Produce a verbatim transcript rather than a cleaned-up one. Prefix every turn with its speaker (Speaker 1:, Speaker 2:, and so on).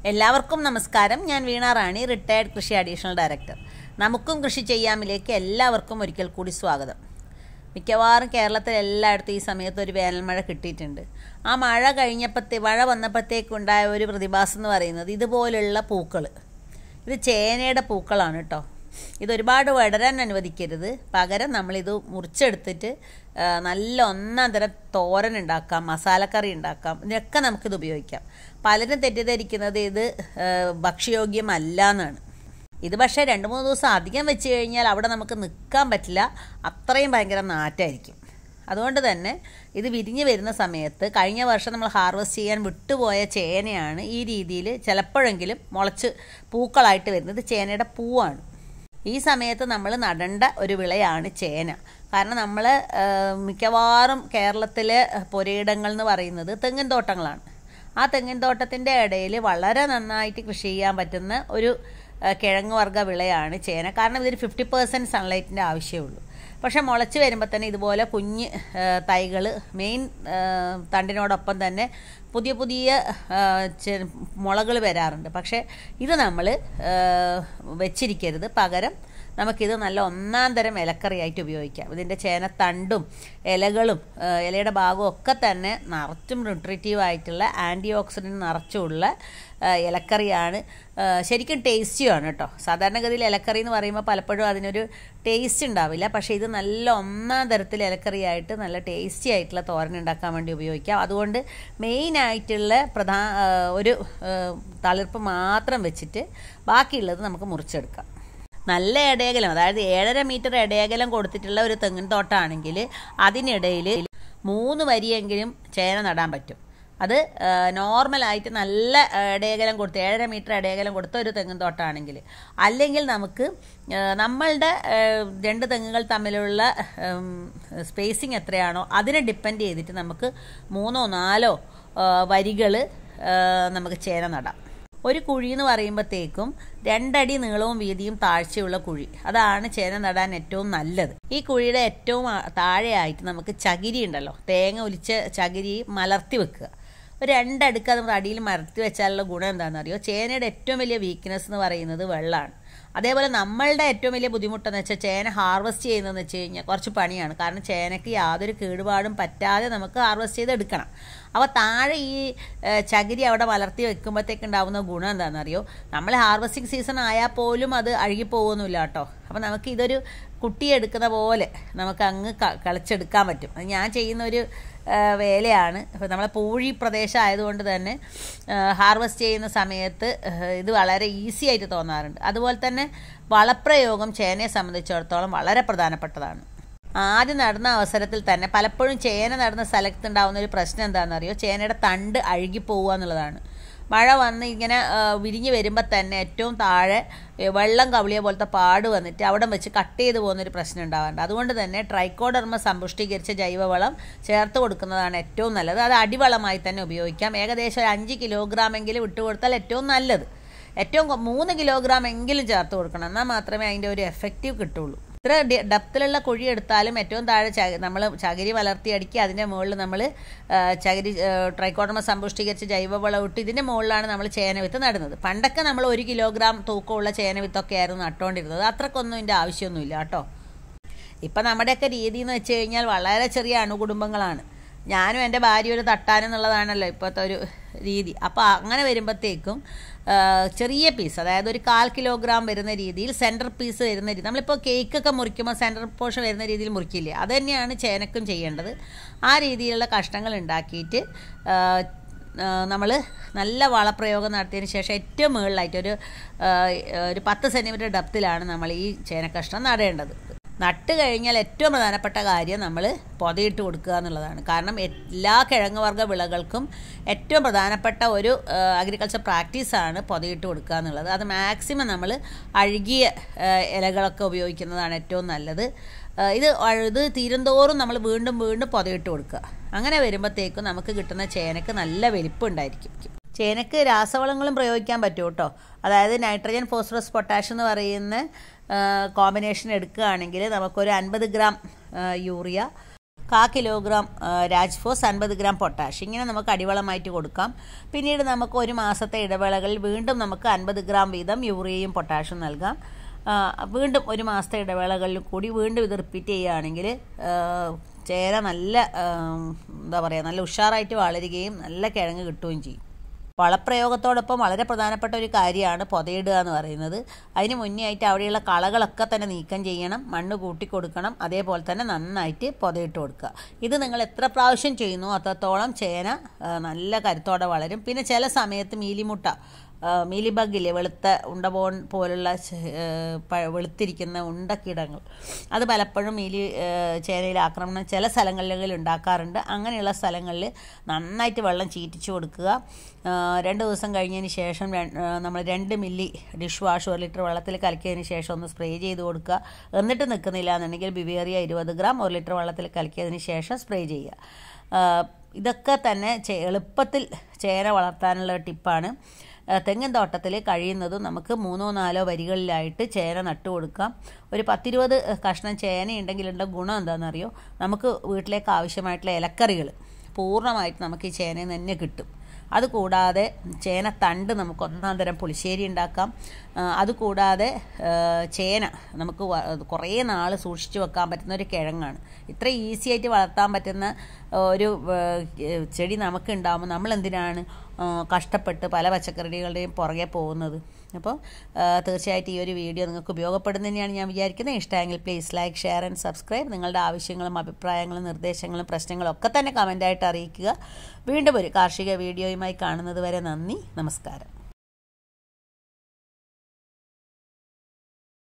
Speaker 1: എല്ലാവർക്കും നമസ്കാരം. ഞാൻ വീണ റാണി, റിട്ടയർഡ് കൃഷി അഡീഷണൽ ഡയറക്ടർ. നമുക്കും കൃഷി ചെയ്യാമിലേക്ക് എല്ലാവർക്കും ഒരിക്കൽ കൂടി സ്വാഗതം. മിക്കവാറും കേരളത്തിൽ എല്ലായിടത്തും ഈ സമയത്ത് ഒരു വേനൽമഴ കിട്ടിയിട്ടുണ്ട്. ആ മഴ കഴിഞ്ഞപ്പോഴത്തേ മഴ വന്നപ്പോഴത്തേക്കുണ്ടായ ഒരു പ്രതിഭാസം എന്ന് പറയുന്നത് ഇതുപോലുള്ള പൂക്കൾ. ഇത് ചേനയുടെ പൂക്കളാണ് കേട്ടോ. ഇതൊരുപാട് വളരാൻ അനുവദിക്കരുത്. പകരം നമ്മളിത് മുറിച്ചെടുത്തിട്ട് നല്ല ഒന്നാം തരം തോരൻ ഉണ്ടാക്കാം, മസാലക്കറി ഉണ്ടാക്കാം. ഇതിനൊക്കെ നമുക്കിത് ഉപയോഗിക്കാം. പലരും തെറ്റിദ്ധരിക്കുന്നത് ഇത് ഭക്ഷ്യയോഗ്യമല്ല എന്നാണ്. ഇത് പക്ഷേ രണ്ട് മൂന്ന് ദിവസം അധികം വെച്ച് കഴിഞ്ഞാൽ അവിടെ നമുക്ക് നിൽക്കാൻ പറ്റില്ല, അത്രയും ഭയങ്കര നാറ്റായിരിക്കും. അതുകൊണ്ട് തന്നെ ഇത് വിരിഞ്ഞ് വരുന്ന സമയത്ത് കഴിഞ്ഞ വർഷം നമ്മൾ ഹാർവെസ്റ്റ് ചെയ്യാൻ വിട്ടുപോയ ചേനയാണ് ഈ രീതിയിൽ ചിലപ്പോഴെങ്കിലും മുളച്ച് പൂക്കളായിട്ട് വരുന്നത്. ചേനയുടെ പൂവാണ്. ഈ സമയത്ത് നമ്മൾ നടേണ്ട ഒരു വിളയാണ് ചേന. കാരണം നമ്മൾ മിക്കവാറും കേരളത്തിലെ പുരയിടങ്ങൾ എന്ന് പറയുന്നത് തെങ്ങിൻ തോട്ടങ്ങളാണ്. ആ തെങ്ങിൻ തോട്ടത്തിൻ്റെ ഇടയിൽ വളരെ നന്നായിട്ട് കൃഷി ചെയ്യാൻ പറ്റുന്ന ഒരു കിഴങ്ങ് വർഗ്ഗ വിളയാണ് ചേന. കാരണം ഇതിന് ഫിഫ്റ്റി പെർസെൻറ്റ് സൺലൈറ്റിൻ്റെ ആവശ്യമുള്ളൂ. പക്ഷെ മുളച്ച് വരുമ്പോൾ തന്നെ ഇതുപോലെ കുഞ്ഞ് തൈകൾ മെയിൻ തണ്ടിനോടൊപ്പം തന്നെ പുതിയ പുതിയ മുളകൾ വരാറുണ്ട്. പക്ഷേ ഇത് നമ്മൾ വെച്ചിരിക്കരുത്. പകരം നമുക്കിത് നല്ല ഒന്നാം തരം ഇലക്കറിയായിട്ട് ഉപയോഗിക്കാം. ഇതിൻ്റെ ചേനത്തണ്ടും ഇലകളും ഇലയുടെ ഭാഗവും ഒക്കെ തന്നെ നിറച്ചും ന്യൂട്രിറ്റീവ് ആയിട്ടുള്ള ആൻറ്റി ഓക്സിഡൻറ്റ് നിറച്ചുള്ള ഇലക്കറിയാണ്. ശരിക്കും ടേസ്റ്റിയാണ് കേട്ടോ. സാധാരണഗതിയിൽ ഇലക്കറി എന്ന് പറയുമ്പോൾ പലപ്പോഴും അതിനൊരു ടേസ്റ്റ് ഉണ്ടാവില്ല. പക്ഷേ ഇത് നല്ല ഒന്നാം തരത്തിൽ ഇലക്കറിയായിട്ട് നല്ല ടേസ്റ്റി ആയിട്ടുള്ള തോരൻ ഉണ്ടാക്കാൻ വേണ്ടി ഉപയോഗിക്കാം. അതുകൊണ്ട് മെയിനായിട്ടുള്ള പ്രധാന ഒരു തളിർപ്പ് മാത്രം വെച്ചിട്ട് ബാക്കിയുള്ളത് നമുക്ക് മുറിച്ചെടുക്കാം. നല്ല ഇടയകലം, അതായത് ഏഴര മീറ്റർ ഇടയകലം കൊടുത്തിട്ടുള്ള ഒരു തെങ്ങിൻ തോട്ടമാണെങ്കിൽ അതിനിടയിൽ മൂന്ന് വരിയെങ്കിലും ചേന നടാൻ പറ്റും. അത് നോർമലായിട്ട് നല്ല ഇടയകലം കൊടുത്ത് ഏഴര മീറ്റർ ഇടയകലം കൊടുത്ത ഒരു തെങ്ങിൻ തോട്ടമാണെങ്കിൽ. അല്ലെങ്കിൽ നമുക്ക് നമ്മളുടെ രണ്ട് തെങ്ങുകൾ തമ്മിലുള്ള സ്പേസിങ് എത്രയാണോ അതിനെ ഡിപ്പെൻഡ് ചെയ്തിട്ട് നമുക്ക് മൂന്നോ നാലോ വരികൾ നമുക്ക് ചേന നടാം. ഒരു കുഴി എന്ന് പറയുമ്പോഴത്തേക്കും രണ്ടടി നീളവും വീതിയും താഴ്ചയുള്ള കുഴി, അതാണ് ചേന നടാൻ ഏറ്റവും നല്ലത്. ഈ കുഴിയുടെ ഏറ്റവും താഴെയായിട്ട് നമുക്ക് ചകിരി ഉണ്ടല്ലോ, തേങ്ങ ഒലിച്ച ചകിരി മലർത്തി വെക്കുക. ഒരു രണ്ടടുക്ക് അത് അടിയിൽ മലർത്തി വെച്ചാലുള്ള ഗുണം എന്താണെന്ന് അറിയോ? ചേനയുടെ ഏറ്റവും വലിയ വീക്ക്നെസ് എന്ന് പറയുന്നത് വെള്ളമാണ്. അതേപോലെ നമ്മളുടെ ഏറ്റവും വലിയ ബുദ്ധിമുട്ടെന്ന് വെച്ചാൽ ചേന ഹാർവെസ്റ്റ് ചെയ്യുന്നതെന്ന് വെച്ച് കഴിഞ്ഞാൽ കുറച്ച് പണിയാണ്. കാരണം ചേനയ്ക്ക് യാതൊരു കേടുപാടും പറ്റാതെ നമുക്ക് ഹാർവെസ്റ്റ് ചെയ്ത് എടുക്കണം. അപ്പോൾ താഴെ ഈ ചകിരി അവിടെ വളർത്തി വെക്കുമ്പോഴത്തേക്ക് ഉണ്ടാകുന്ന ഗുണം എന്താണെന്നറിയോ? നമ്മൾ ഹാർവെസ്റ്റിംഗ് സീസൺ ആയാൽ പോലും അത് അഴുകിപ്പോകുന്നില്ല കേട്ടോ. അപ്പോൾ നമുക്ക് ഇതൊരു കുട്ടിയെടുക്കുന്ന പോലെ നമുക്ക് അങ്ങ് കളിച്ചെടുക്കാൻ പറ്റും. അത് ഞാൻ ചെയ്യുന്നൊരു വേലയാണ്. ഇപ്പോൾ നമ്മളെ പൂഴി പ്രദേശം ആയതുകൊണ്ട് തന്നെ ഹാർവെസ്റ്റ് ചെയ്യുന്ന സമയത്ത് ഇത് വളരെ ഈസി ആയിട്ട് തോന്നാറുണ്ട്. അതുപോലെ തന്നെ വളപ്രയോഗം ചേനയെ സംബന്ധിച്ചിടത്തോളം വളരെ പ്രധാനപ്പെട്ടതാണ്. ആദ്യം നടുന്ന അവസരത്തിൽ തന്നെ പലപ്പോഴും ചേന നടുന്ന സ്ഥലത്തുണ്ടാകുന്ന ഒരു പ്രശ്നം എന്താണെന്നറിയോ? ചേനയുടെ തണ്ട് അഴുകിപ്പോവുക എന്നുള്ളതാണ്. മഴ വന്ന് ഇങ്ങനെ വിരിഞ്ഞ് വരുമ്പോൾ തന്നെ ഏറ്റവും താഴെ വെള്ളം കവിളിയ പോലത്തെ പാട് വന്നിട്ട് അവിടെ വെച്ച് കട്ട് ചെയ്ത് പോകുന്നൊരു പ്രശ്നം ഉണ്ടാവാറുണ്ട്. അതുകൊണ്ട് തന്നെ ട്രൈക്കോഡെർമ സമ്പുഷ്ടീകരിച്ച ജൈവവളം ചേർത്ത് കൊടുക്കുന്നതാണ് ഏറ്റവും നല്ലത്. അത് അടിവളമായി തന്നെ ഉപയോഗിക്കാം. ഏകദേശം ഒരു അഞ്ച് കിലോഗ്രാമെങ്കിലും ഇട്ട് കൊടുത്താൽ ഏറ്റവും നല്ലത്. ഏറ്റവും മൂന്ന് കിലോഗ്രാം എങ്കിലും ചേർത്ത് കൊടുക്കണം, എന്നാൽ മാത്രമേ അതിൻ്റെ ഒരു എഫക്റ്റീവ് കിട്ടുള്ളൂ. ഇത്ര ഡെപ്തിലുള്ള കുഴി എടുത്താലും ഏറ്റവും താഴെ ച നമ്മൾ ചകിരി വളർത്തി അടിക്കുക. അതിൻ്റെ മുകളിൽ നമ്മൾ ചകിരി ട്രൈക്കോഡെർമ സമ്പുഷ്ടീകരിച്ച് ജൈവവളം ഇട്ട് ഇതിൻ്റെ മുകളിലാണ് നമ്മൾ ചേനവിത്ത് നടുന്നത്. പണ്ടൊക്കെ നമ്മൾ ഒരു കിലോഗ്രാം തൂക്കമുള്ള ചേനവിത്തൊക്കെ ആയിരുന്നു നട്ടുകൊണ്ടിരുന്നത്. അത്രക്കൊന്നും ഇതിൻ്റെ ആവശ്യമൊന്നുമില്ല കേട്ടോ. ഇപ്പം നമ്മുടെയൊക്കെ രീതി എന്ന് വെച്ച് കഴിഞ്ഞാൽ വളരെ ചെറിയ അണുകുടുംബങ്ങളാണ്. ഞാനും എൻ്റെ ഭാര്യ ഒരു തട്ടാനും എന്നുള്ളതാണല്ലോ ഇപ്പോഴത്തെ ഒരു രീതി. അപ്പോൾ അങ്ങനെ വരുമ്പോഴത്തേക്കും ചെറിയ പീസ്, അതായത് ഒരു കാൽ കിലോഗ്രാം വരുന്ന രീതിയിൽ സെൻറ്റർ പീസ് വരുന്ന രീതി, നമ്മളിപ്പോൾ കേക്കൊക്കെ മുറിക്കുമ്പോൾ സെൻറ്റർ പോർഷൻ വരുന്ന രീതിയിൽ മുറിക്കില്ലേ, അത് തന്നെയാണ് ചേനക്കും ചെയ്യേണ്ടത്. ആ രീതിയിലുള്ള കഷ്ണങ്ങൾ ഉണ്ടാക്കിയിട്ട് നമ്മൾ നല്ല വളപ്രയോഗം നടത്തിയതിന് ശേഷം ഏറ്റവും മുകളിലായിട്ട് ഒരു ഒരു പത്ത് സെൻറ്റിമീറ്റർ ഡെപ്തിലാണ് നമ്മൾ ഈ ചേനക്കഷ്ണം നടേണ്ടത്. നട്ട് കഴിഞ്ഞാൽ ഏറ്റവും പ്രധാനപ്പെട്ട കാര്യം നമ്മൾ പൊതയിട്ട് കൊടുക്കുക എന്നുള്ളതാണ്. കാരണം എല്ലാ കിഴങ്ങ് വർഗ്ഗ വിളകൾക്കും ഏറ്റവും പ്രധാനപ്പെട്ട ഒരു അഗ്രികൾച്ചർ പ്രാക്ടീസാണ് പൊതയിട്ട് കൊടുക്കുക എന്നുള്ളത്. അത് മാക്സിമം നമ്മൾ അഴുകിയ ഇലകളൊക്കെ ഉപയോഗിക്കുന്നതാണ് ഏറ്റവും നല്ലത്. ഇത് ഇത് തീരുന്തോറും നമ്മൾ വീണ്ടും വീണ്ടും പൊതയിട്ട് കൊടുക്കുക. അങ്ങനെ വരുമ്പോഴത്തേക്കും നമുക്ക് കിട്ടുന്ന ചേനക്ക് നല്ല വലിപ്പം ഉണ്ടായിരിക്കും. ചേനക്ക് രാസവളങ്ങളും പ്രയോഗിക്കാൻ പറ്റും കേട്ടോ. അതായത് നൈട്രജൻ ഫോസ്ഫറസ് പൊട്ടാഷ് എന്ന് പറയുന്ന കോമ്പിനേഷൻ എടുക്കുകയാണെങ്കിൽ നമുക്കൊരു അൻപത് ഗ്രാം യൂറിയ, കാ കിലോഗ്രാം രാജ്ഫോസ്, അൻപത് ഗ്രാം പൊട്ടാഷ്. ഇങ്ങനെ നമുക്ക് അടിവളമായിട്ട് കൊടുക്കാം. പിന്നീട് നമുക്ക് ഒരു മാസത്തെ ഇടവേളകളിൽ വീണ്ടും നമുക്ക് അൻപത് ഗ്രാം വീതം യൂറിയയും പൊട്ടാഷും നൽകാം. വീണ്ടും ഒരു മാസത്തെ ഇടവേളകളിൽ കൂടി വീണ്ടും ഇത് റിപ്പീറ്റ് ചെയ്യുകയാണെങ്കിൽ ചേന നല്ല എന്താ പറയുക നല്ല ഉഷാറായിട്ട് വളരുകയും നല്ല കിഴങ്ങ് കിട്ടുകയും ചെയ്യും. വളപ്രയോഗത്തോടൊപ്പം വളരെ പ്രധാനപ്പെട്ട ഒരു കാര്യമാണ് പൊതയിടുക എന്ന് പറയുന്നത്. അതിന് മുന്നേ ആയിട്ട് അവിടെയുള്ള കളകളൊക്കെ തന്നെ നീക്കം ചെയ്യണം, മണ്ണ് കൂട്ടി കൊടുക്കണം, അതേപോലെ തന്നെ നന്നായിട്ട് പൊതയിട്ട് കൊടുക്കുക. ഇത് നിങ്ങൾ എത്ര പ്രാവശ്യം ചെയ്യുന്നു അത്രത്തോളം ചേന നല്ല കരുത്തോടെ വളരും. പിന്നെ ചില സമയത്ത് മീലിമുട്ട മീലിബഗില്ലേ, വെളുത്ത ഉണ്ട പോ പോലുള്ള വെളുത്തിരിക്കുന്ന ഉണ്ടക്കീടങ്ങൾ, അത് പലപ്പോഴും മീലി ചേനയിൽ ആക്രമണം ചില സ്ഥലങ്ങളിൽ ഉണ്ടാക്കാറുണ്ട്. അങ്ങനെയുള്ള സ്ഥലങ്ങളിൽ നന്നായിട്ട് വെള്ളം ചീറ്റിച്ചു കൊടുക്കുക. രണ്ട് ദിവസം കഴിഞ്ഞതിന് ശേഷം നമ്മൾ രണ്ട് മില്ലി ഡിഷ് വാഷ് ഒരു ലിറ്റർ വെള്ളത്തിൽ കലക്കിയതിന് ശേഷം ഒന്ന് സ്പ്രേ ചെയ്ത് കൊടുക്കുക. എന്നിട്ട് നിൽക്കുന്നില്ല എന്നുണ്ടെങ്കിൽ ബിവേറിയ ഇരുപത് ഗ്രാം ഒരു ലിറ്റർ വെള്ളത്തിൽ കലക്കിയതിന് ശേഷം സ്പ്രേ ചെയ്യുക. ഇതൊക്കെ തന്നെ എളുപ്പത്തിൽ ചേന വളർത്താനുള്ള ടിപ്പാണ്. തെങ്ങിൻ തോട്ടത്തിൽ കഴിയുന്നതും നമുക്ക് മൂന്നോ നാലോ വരികളിലായിട്ട് ചേന നട്ടു കൊടുക്കാം. ഒരു പത്തിരുപത് കഷ്ണം ചേന ഉണ്ടെങ്കിലുള്ള ഗുണം എന്താണെന്നറിയോ, നമുക്ക് വീട്ടിലേക്ക് ആവശ്യമായിട്ടുള്ള ഇലക്കറികൾ പൂർണ്ണമായിട്ട് നമുക്ക് ഈ ചേനയിൽ നിന്ന് തന്നെ കിട്ടും. അതുകൂടാതെ ചേന തണ്ട് നമുക്ക് ഒന്നാം തരം പുളിശ്ശേരി ഉണ്ടാക്കാം. അതുകൂടാതെ ചേന നമുക്ക് കുറേ നാൾ സൂക്ഷിച്ചു വെക്കാൻ പറ്റുന്ന ഒരു കിഴങ്ങാണ്. ഇത്ര ഈസി ആയിട്ട് വളർത്താൻ പറ്റുന്ന ഒരു ചെടി നമുക്ക് ഉണ്ടാകുമ്പോൾ നമ്മൾ എന്തിനാണ് കഷ്ടപ്പെട്ട് പല പച്ചക്കറികളുടെയും പുറകെ പോകുന്നത്? അപ്പോൾ തീർച്ചയായിട്ടും ഈ ഒരു വീഡിയോ നിങ്ങൾക്ക് ഉപയോഗപ്പെടുന്ന തന്നെയാണ് ഞാൻ വിചാരിക്കുന്നത്. ഇഷ്ടമെങ്കിൽ please like, share and subscribe. നിങ്ങളുടെ ആവശ്യങ്ങളും അഭിപ്രായങ്ങളും നിർദ്ദേശങ്ങളും പ്രശ്നങ്ങളും ഒക്കെ തന്നെ കമൻ്റായിട്ട് അറിയിക്കുക. വീണ്ടും ഒരു കാർഷിക വീഡിയോയുമായി കാണുന്നത് വരെ നന്ദി, നമസ്കാരം.